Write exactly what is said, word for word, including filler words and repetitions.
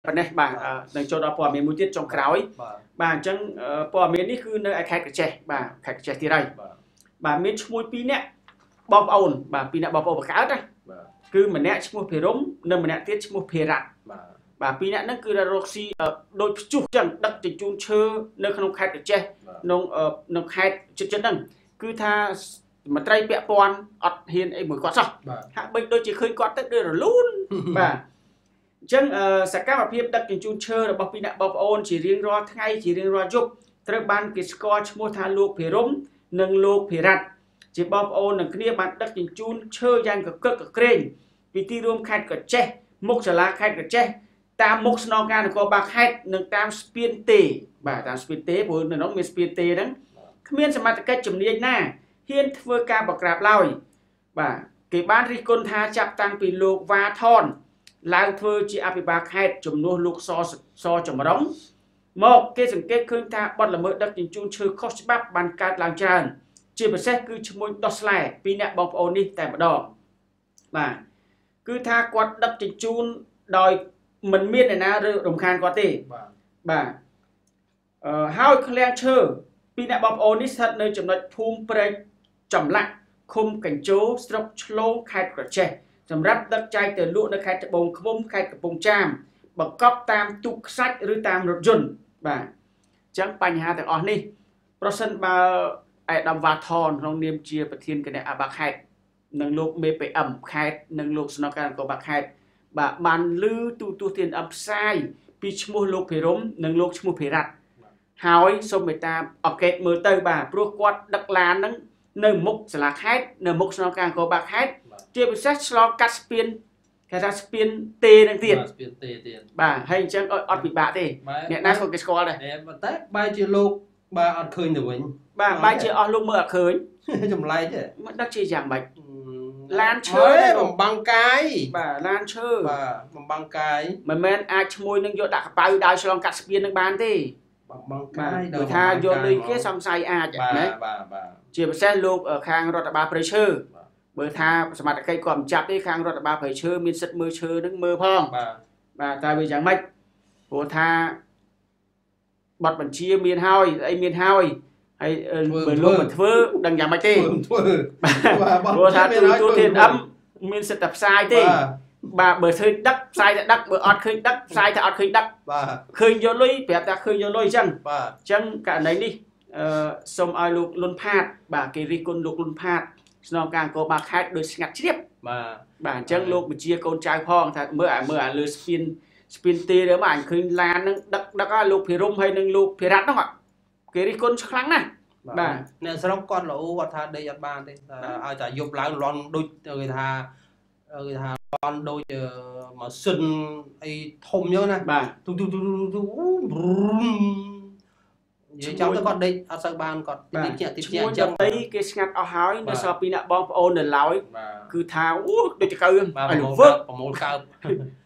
ប៉ុណ្ណេះបាទនឹងចូលដល់ព័ត៌មានមួយទៀតចុងក្រោយបាទអញ្ចឹងព័ត៌មាននេះគឺនៅឯខេត្តកញ្ចេះបាទខេត្តកញ្ចេះទៀតហើយបាទមានឈ្មោះពីរនាក់បងប្អូនបាទពីរនាក់បងប្អូនបង្កើតណាគឺម្នាក់ឈ្មោះភិរមនិងម្នាក់ទៀតឈ្មោះភិរៈបាទពីរនាក់ហ្នឹងគឺរកស៊ីដូចភ្ជុះចឹងដឹកជញ្ជូនឈើនៅក្នុងខេត្តកញ្ចេះក្នុងក្នុងខេត្តជិតជិតហ្នឹងគឺថាមន្ត្រីពាក់ព័ន្ធអត់ហ៊ានអីមួយគាត់សោះហាក់បីដូចជាឃើញគាត់ទៅដូចរលូនបាទអញ្ចឹងសកម្មភាពដឹកជញ្ជូនឈើរបស់ពីរនាក់បងប្អូនជារៀងរាល់ថ្ងៃជារៀងរាល់យប់ត្រូវបានគេស្គាល់ឈ្មោះថាលោកភិរមនិងលោកភិរៈជាបងប្អូននឹងគ្នាបានដឹកជញ្ជូនឈើយ៉ាងកកឹកកក្រែងពីទីរួមខេត្តកញ្ចេះមុខសាលាខេត្តកញ្ចេះតាមមុខស្នងការនគរបាលខេត្តនិងតាមស្ពានទេបាទតាមស្ពានទេព្រោះនៅនោះមានស្ពានទេហ្នឹងគ្មានសមត្ថកិច្ចជំនាញណាហ៊ានធ្វើការបក្រាបឡើយបាទគេបានរិះគន់ថាចាប់តាំងពីលោកវ៉ាថនឡើងធ្វើជាអភិបាលខេត្តជំនួសលោកសសចម្រុងមកគេសង្កេតឃើញថាបទល្មើសដឹកជញ្ជូនឈើខុសច្បាប់បានកើតឡើងច្រើនជាពិសេសគឺឈ្មោះដោះស្លែពីអ្នកបងប្អូននេះតែម្ដងបាទគឺថាគាត់ដឹកជញ្ជូនដោយមិនមានអ្នកណារំខានគាត់ទេបាទបាទអឺហើយឃ្លាំងឈើពីអ្នកបងប្អូននេះស្ថិតនៅចំណុចភូមិព្រែកចម្លាក់ឃុំកញ្ជោស្រុកឆ្លងខេត្តក្រចេះសម្រាប់ដឹកចែកទៅលក់នៅខេត្តត្បូងឃ្មុំខេត្តកំពង់ចាមបង្កប់តាមទូកខ្សាច់ឬតាមរថយន្តបាទអញ្ចឹងបញ្ហាទាំងអស់នេះប្រសិនបើឯកឧត្តមវ៉ាថនក្នុងនាមជាប្រធានគណៈអភិបាលខេត្តនិងលោកមេ ពី អឹម ខេត្តនិងលោកស្នងការនគរបាលខេត្តបាទបានឮទូទស្សន៍ទានអផ្សាយពីឈ្មោះលោកភិរមនិងលោកឈ្មោះភិរៈហើយសូមមេត្តាអង្កេតមើលទៅបាទព្រោះគាត់ដឹកឡានហ្នឹងនៅមុខសាលាខេត្តនៅមុខស្នងការនគរបាលខេត្តជាពិសេសឆ្លងកាត់ស្ពានគេថាស្ពានទេនឹងទៀតស្ពានទេទៀតបាទហើយអញ្ចឹងអត់ពិបាកទេអ្នកណាក៏គេស្គាល់ដែរប៉ុន្តែបែរជាលោកបាទអត់ឃើញទៅវិញបាទបែរជាអស់លោកមើលអត់ឃើញចម្លែកទេមិនដឹកជាយ៉ាងម៉េចឡានឈើបំបាំងកាយបាទឡានឈើបាទបំបាំងកាយមិនមែនអាចឈ្មោះនឹងយកដាក់កប៉ៅដើរឆ្លងកាត់ស្ពាននឹងបានទេបំបាំងកាយដោយថាយកលុយគេសង្ស័យអាចណាបាទបាទជាពិសេសលោកខាងរដ្ឋបាលព្រៃឈើបើថាសមត្ថកិច្ចគាត់មិនចាប់ទេខាងរដ្ឋបាលព្រៃឈើមានសិទ្ធិមើលឈើនឹងមើលផងបាទបាទតើវាយ៉ាងម៉េចព្រោះថាប័ណ្ណបញ្ជាមានហើយអីមានហើយហើយបើលោកមិនធ្វើដឹងយ៉ាងម៉េចទេធ្វើព្រោះថាទូទូធានអឹមមានសិទ្ធិតែផ្សាយទេបាទបើឃើញដឹកផ្សាយតែដឹកបើអត់ឃើញដឹកផ្សាយតែអត់ឃើញដឹកបាទឃើញយកលុយប្រាប់ថាឃើញយកលុយអញ្ចឹងបាទអញ្ចឹងករណីនេះអឺសូមឲ្យលោកលុនផាតបាទគេរិះគន់លោកលុនផាតស្នងការនគរបាលខេត្តដោយស្ងាត់ជ្រាបបាទបាទអញ្ចឹងលោកបញ្ជាកូនចៅផងថាមើលអាមើលអាលើស្ពានស្ពានទេទៅមកអញឃើញឡានហ្នឹងដឹកដឹកលោកភិរមហើយនឹងលោកភិរៈហ្នឹងគេរិះគន់ខ្លាំងណាស់បាទអ្នកស្រុកគាត់លោគាត់ថាដេកអត់បានទេឲ្យតែយប់ឡើងលន់ដូចគេថាគេថាលន់ដូចម៉ាស៊ីនអីធំអញ្ចឹងណាបាទទូទូទូទូនិយាយចាំទៅគាត់ដេកអត់សូវបានគាត់ទីជាទីជាអញ្ចឹងតែគេស្ងាត់អស់ហើយនៅសល់ពីអ្នកបងប្អូននៅឡើយគឺថាអូដូចចកើបាទប្រមូលកើបប្រមូលកើប